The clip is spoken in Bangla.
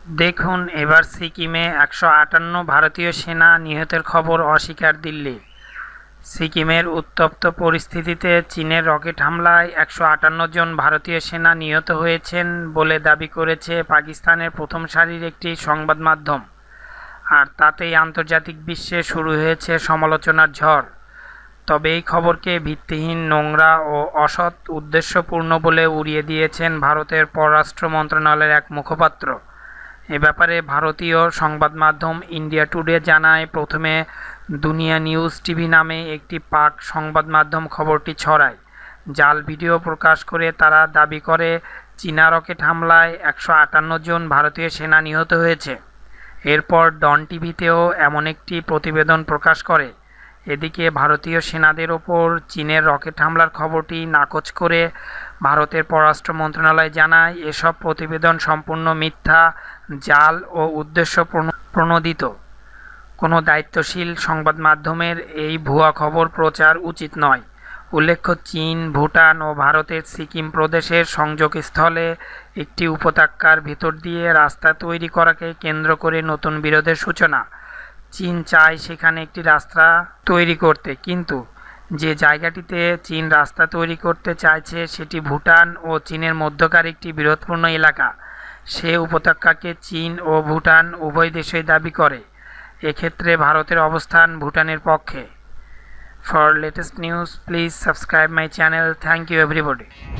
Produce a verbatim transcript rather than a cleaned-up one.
দেখুন এবার সিকিমে একশো আটান্ন ভারতীয় সেনা নিহতের খবর অস্বীকার দিল্লি। সিকিমের উত্তপ্ত পরিস্থিতিতে চীনের রকেট হামলায় একশো আটান্ন জন ভারতীয় সেনা নিহত হয়েছেন বলে দাবি করেছে পাকিস্তানের প্রথম সারির একটি সংবাদ মাধ্যম। আর তাতেই আন্তর্জাতিক বিশ্বে শুরু হয়েছে সমালোচনার ঝড়। তবে এই খবরকে ভিত্তিহীন, নোংরা ও অসৎ উদ্দেশ্যপূর্ণ বলে উড়িয়ে দিয়েছেন ভারতের পররাষ্ট্র মন্ত্রণালয়ের এক মুখপাত্র। এ ব্যাপারে ভারতীয় সংবাদ মাধ্যম ইন্ডিয়া টুডে জানায়, প্রথমে দুনিয়া নিউজ টিভি নামে একটি পাক সংবাদ মাধ্যম খবরটি ছড়ায়। জাল ভিডিও প্রকাশ করে তারা দাবি করে চীনা রকেট হামলায় একশো আটান্ন জন ভারতীয় সেনা নিহত হয়েছে। এরপর ডন টিভিতেও এমন একটি প্রতিবেদন প্রকাশ করে। এদিকে ভারতীয় সেনাদের ওপর চীনের রকেট হামলার খবরটি নাকচ করে ভারতের পররাষ্ট্র মন্ত্রণালয় জানায়, এসব প্রতিবেদন সম্পূর্ণ মিথ্যা, জাল ও উদ্দেশ্য প্রণোদিত। কোনো দায়িত্বশীল সংবাদ মাধ্যমের এই ভুয়া খবর প্রচার উচিত নয়। উল্লেখ্য, চীন, ভুটান ও ভারতের সিকিম প্রদেশের সংযোগস্থলে একটি উপত্যকার ভেতর দিয়ে রাস্তা তৈরি করাকে কেন্দ্র করে নতুন বিরোধের সূচনা। চীন চায় সেখানে একটি রাস্তা তৈরি করতে, কিন্তু যে জায়গাটিতে চীন রাস্তা তৈরি করতে চাইছে সেটি ভুটান ও চীনের মধ্যকার একটি বিরোধপূর্ণ এলাকা। সে উপত্যকাকে চীন ও ভুটান উভয় দেশই দাবি করে। এক্ষেত্রে ভারতের অবস্থান ভুটানের পক্ষে। For latest news please subscribe my channel. Thank you everybody.